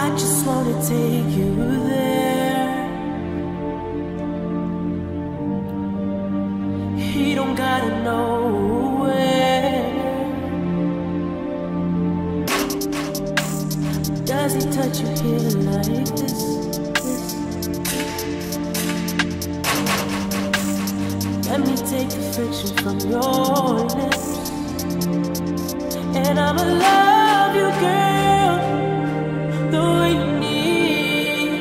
I just wanna take you there. He don't gotta know where. Does he touch you here like this? Let me take the friction from your lips, and I'ma love you, girl, the way you need.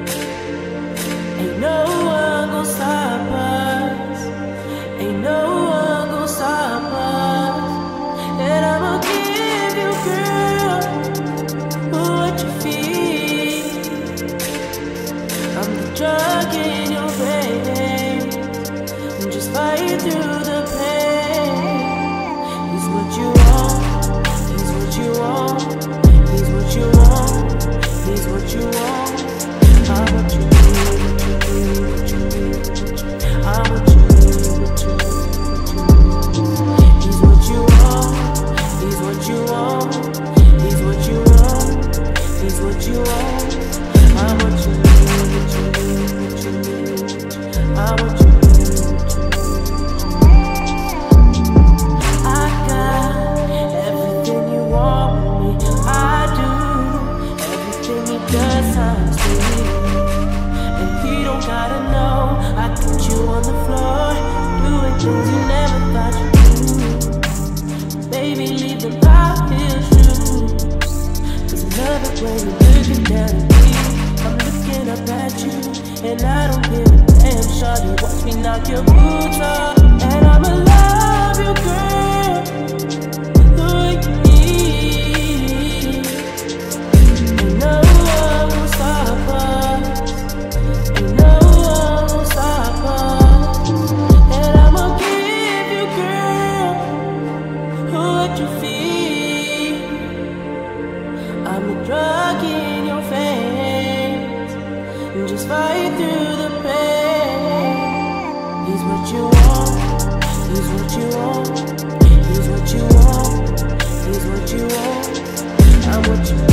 Ain't no one gon' stop us. Ain't no one gon' stop us. And I'ma give you, girl, what you feel. I'm the drug in your veins, and just fight through the pain. He's what you want. He's what you want. He's what you want. He's what you want. I want you need, what you need, what you need, what you need. I want you need, what you need. He's what you want. He's what you want. He's what you want. He's what you want. I want you need, what you need, what you need. I want you need, what you need. I got everything you want me. I do everything he does times three, and he don't gotta know. I put you on the floor, doing things you never thought you'd do. Baby, leave the high heel shoes, 'cause I love it when you're looking down at me. I'm looking up at you, and I don't give a damn. Shawty, watch me knock your boots off, and I'ma love you, girl, the way you need. Ain't no one gon' stop us. Ain't no one gon' stop us. And I'ma give you, girl, what you feel. I'm a drug in your veins, and just fight through the pain. He's what you want. He's what you want. He's what you want. He's what you want. I'm what you want.